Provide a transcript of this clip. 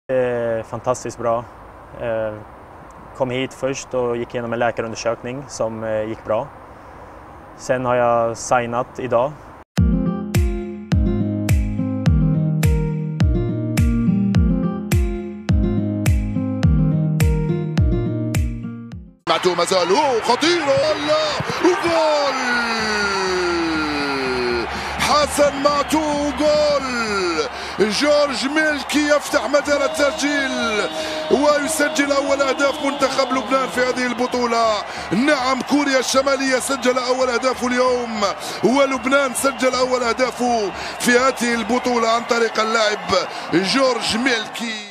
Fantastiskt bra. Kom hit först och gick igenom en läkarundersökning som gick bra. Sen har jag signat idag. معتوه مازال خطيرة وجول حسن معتوه جول جورج ميلكي يفتح مجال التسجيل ويسجل أول أهداف منتخب لبنان في هذه البطولة. نعم كوريا الشمالية سجل أول أهدافه اليوم ولبنان سجل أول أهدافه في هذه البطولة عن طريق اللاعب جورج ميلكي.